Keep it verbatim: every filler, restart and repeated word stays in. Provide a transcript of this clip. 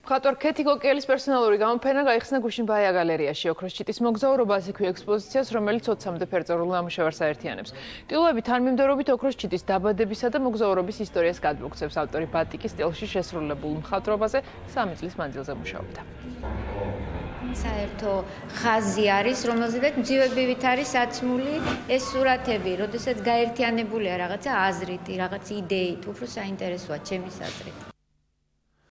მხატვარ ქეთი კოკიელის პერსონალური გამოფენა გაიხსნა გუშინბაია გალერეაში. ოქროს ჭიტის მოგზაურობა ასექვე ექსპოზიციას, რომელიც ოცამდე ფერწერულ ნამუშევარს აერთიანებს. ტილოები თანმიმდევრობით ოქროს ჭიტის დაბადებისა და მოგზაურობის ისტორიას გადმოგვცემს. ავტორი ბატიკის სტილში შესრულებულ მხატვრობაზე სამი წლის მანძილზე მუშაობდა. საერთო ხაზი არის, რომელზედაც მძივებივით არის აცმული ეს სურათები, როდესაც გაერთიანებულია რაღაცა აზრით, რაღაც იდეით, უფრო საინტერესოა ჩემი აზრით.